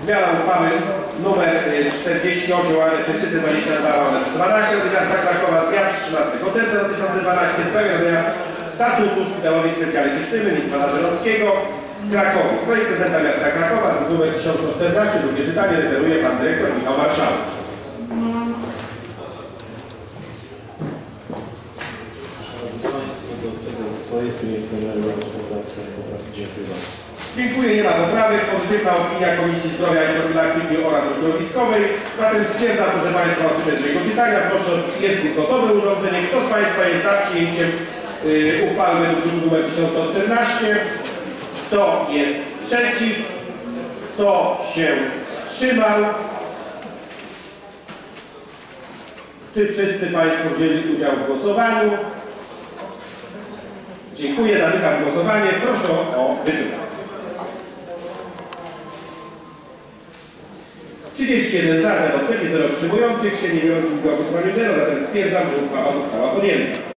Zmiana uchwały nr 48 łamane przez 322 łamane 12 Rady Miasta Krakowa z dnia 13 czerwca 2012 w sprawie robienia statutu szpitalowi specjalistycznym ministra Żeromskiego w Krakowie. Projekt prezydenta miasta Krakowa z numer 1114, drugie czytanie, referuje pan dyrektor Michał Marszałek. Dziękuję, nie ma poprawek. Pozytywna opinia Komisji Zdrowia i Profilaktyki oraz Zdrowiskowej. Zatem stwierdzam, proszę Państwa, o pierwszego czytania. Proszę, jest gotowe urządzenie. Kto z Państwa jest za przyjęciem uchwały nr 1114? Kto jest przeciw? Kto się wstrzymał? Czy wszyscy Państwo wzięli udział w głosowaniu? Dziękuję, zamykam głosowanie. Proszę o wydruk. 31 za, 0 przeciw, 0 wstrzymujących się, nie biorąc udziału w głosowaniu 0, zatem stwierdzam, że uchwała została podjęta.